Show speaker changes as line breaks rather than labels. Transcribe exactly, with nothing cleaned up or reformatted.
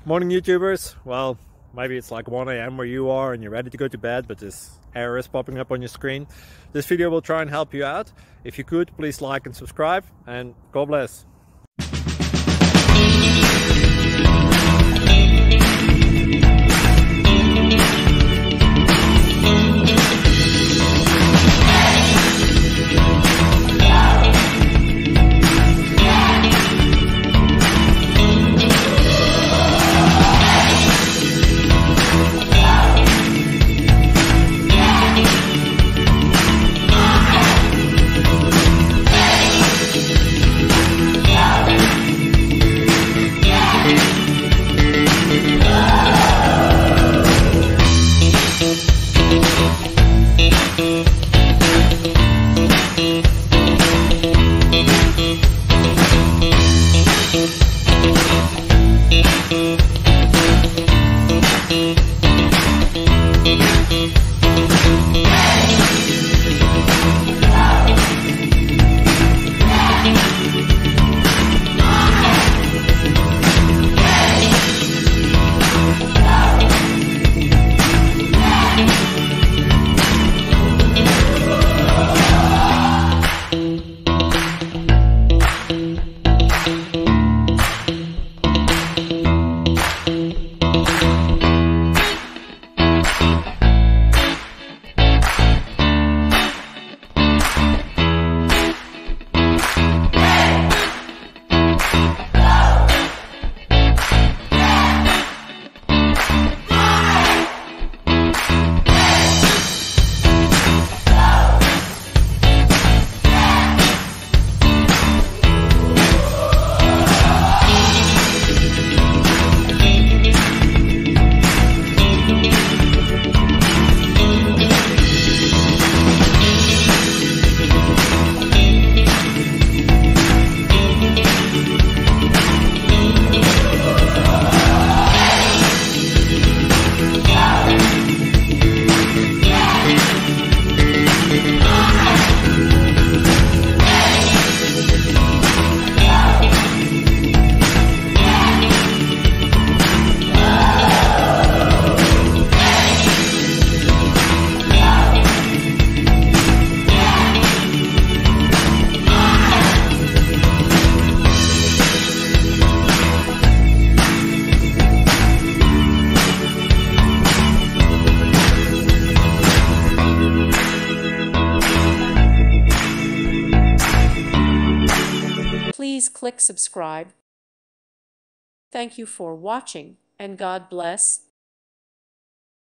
Morning YouTubers. Well, maybe it's like one A M where you are and you're ready to go to bed, but this error is popping up on your screen. This video will try and help you out. If you could, please like and subscribe, and God bless.
Please click subscribe. Thank you for watching, and God bless.